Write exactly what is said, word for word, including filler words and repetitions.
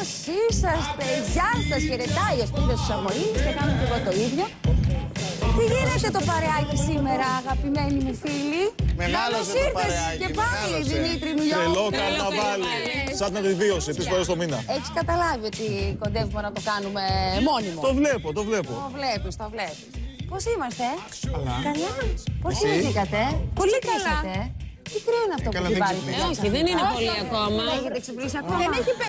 Πώς είσαστε, γεια σας, χαιρετάει ο Σπύρος του Σαμορίνης και κάνω και εγώ το ίδιο. Τι γίνεται το παρεάκι σήμερα, αγαπημένοι μου φίλοι? Μεγάλωσε το παρεάκι. Και πάλι, Δημήτρη Νουλιό. Τρελό καρναβάλι. Σαν την βίωση, τρεις φορές το μήνα. Έχεις καταλάβει ότι κοντεύουμε να το κάνουμε μόνιμο? Το βλέπω, το βλέπω. Το βλέπεις, το βλέπεις. Πώς είμαστε? Καλά. Καλά. Πώς κοιμηθήκατε? Πολύ καλά. Τι κρύο είναι αυτό που έχει βάλει? Όχι, δεν είναι πολύ ακόμα. Δεν έχετε ξυπνήσει ακόμα? Δεν έχει